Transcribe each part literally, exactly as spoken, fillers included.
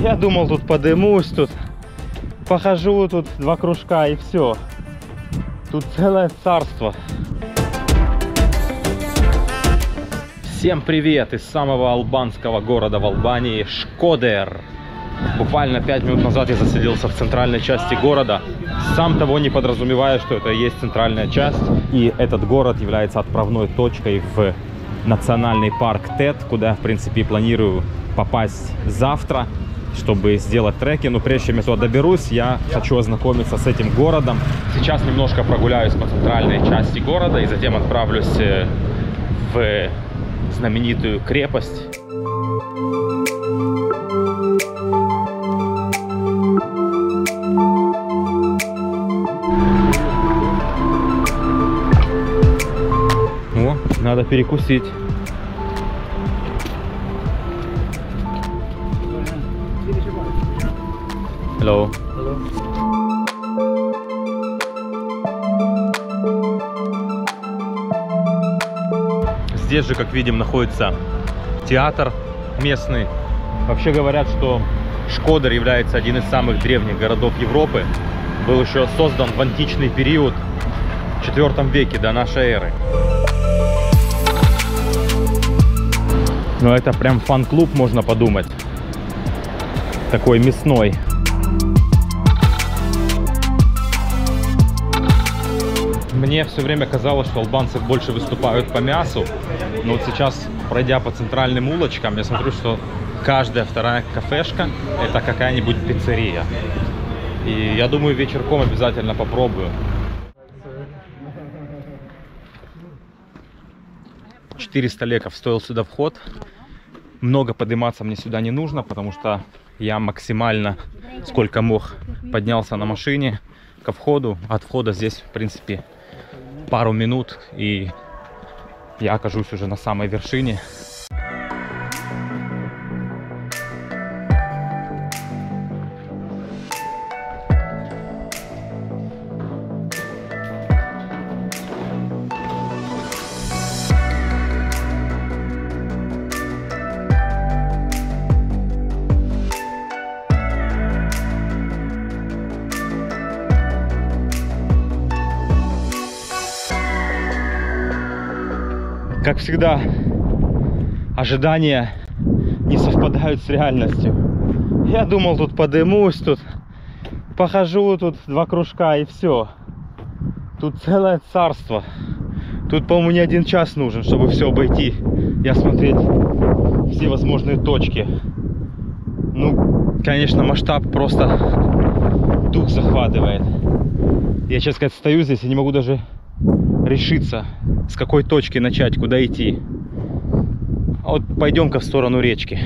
Я думал, тут подымусь, тут похожу, тут два кружка и все. Тут целое царство. Всем привет из самого албанского города в Албании, Шкодер. Буквально пять минут назад я засиделся в центральной части города, сам того не подразумевая, что это и есть центральная часть. И этот город является отправной точкой в национальный парк Тет, куда я, в принципе, планирую попасть завтра, чтобы сделать треки. Но прежде чем я туда доберусь, я хочу ознакомиться с этим городом. Сейчас немножко прогуляюсь по центральной части города и затем отправлюсь в знаменитую крепость. О, надо перекусить. Hello. Hello. Здесь же, как видим, находится театр местный. Вообще говорят, что Шкодер является один из самых древних городов Европы. Был еще создан в античный период, в четвёртом веке до нашей эры. Но это прям фан-клуб, можно подумать. Такой мясной. Мне все время казалось, что албанцы больше выступают по мясу. Но вот сейчас, пройдя по центральным улочкам, я смотрю, что каждая вторая кафешка — это какая-нибудь пиццерия. И я думаю, вечерком обязательно попробую. четыреста леков стоил сюда вход. Много подниматься мне сюда не нужно, потому что я максимально, сколько мог, поднялся на машине ко входу. От входа здесь, в принципе, пару минут, и я окажусь уже на самой вершине. Как всегда, ожидания не совпадают с реальностью. Я думал, тут подымусь, тут похожу, тут два кружка и все. Тут целое царство. Тут, по-моему, не один час нужен, чтобы все обойти и осмотреть все возможные точки. Ну, конечно, масштаб просто дух захватывает. Я, честно сказать, стою здесь и не могу даже решиться, с какой точки начать, куда идти. А вот пойдем-ка в сторону речки.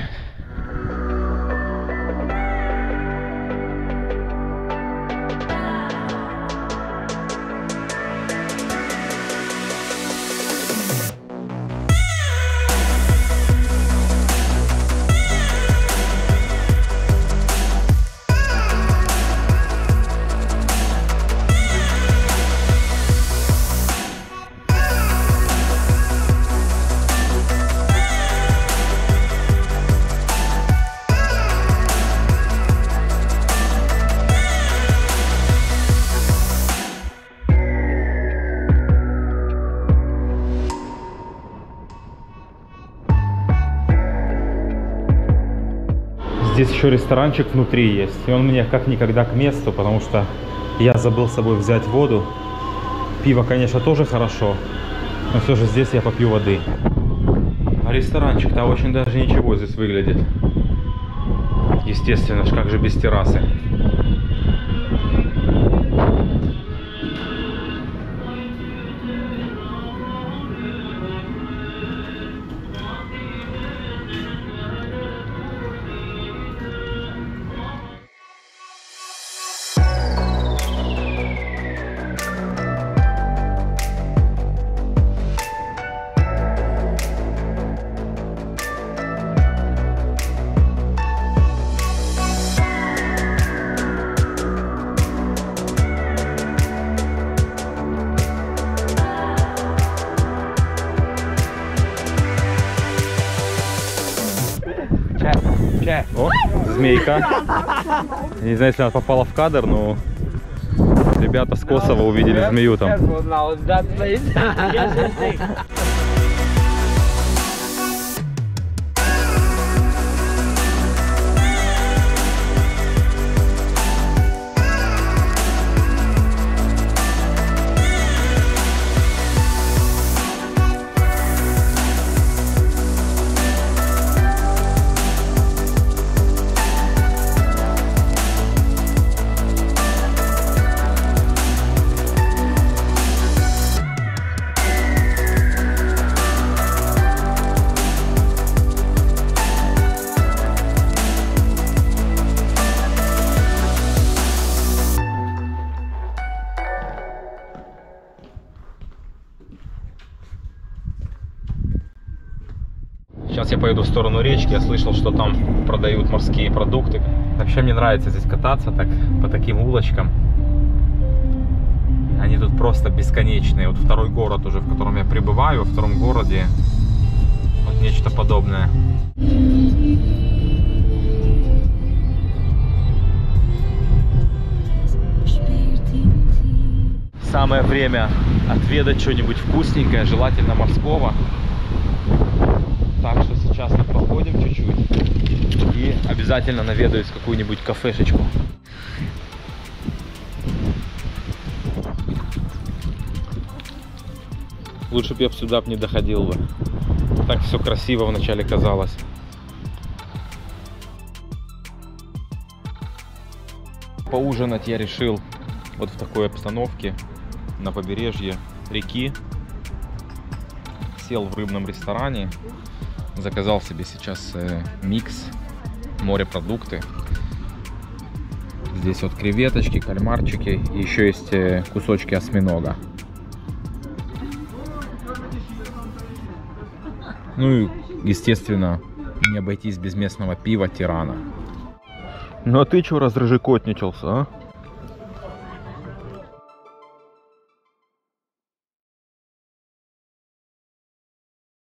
Здесь еще ресторанчик внутри есть, и он мне как никогда к месту, потому что я забыл с собой взять воду. Пиво, конечно, тоже хорошо, но все же здесь я попью воды. А ресторанчик-то очень даже ничего здесь выглядит. Естественно, как же без террасы. О, змейка. Я не знаю, если она попала в кадр, но ребята с Косово увидели змею там. Сейчас я поеду в сторону речки, я слышал, что там продают морские продукты. Вообще мне нравится здесь кататься так по таким улочкам. Они тут просто бесконечные. Вот второй город уже, в котором я пребываю, во втором городе вот нечто подобное. Самое время отведать что-нибудь вкусненькое, желательно морского. Так что сейчас мы походим чуть-чуть и обязательно наведаюсь в какую-нибудь кафешечку. Лучше бы я сюда не доходил бы. Так все красиво вначале казалось. Поужинать я решил вот в такой обстановке на побережье реки. Сел в рыбном ресторане. Заказал себе сейчас э, микс, морепродукты. Здесь вот креветочки, кальмарчики. И еще есть э, кусочки осьминога. Ну и, естественно, не обойтись без местного пива Тирана. Ну а ты чего разрыжекотничался, а?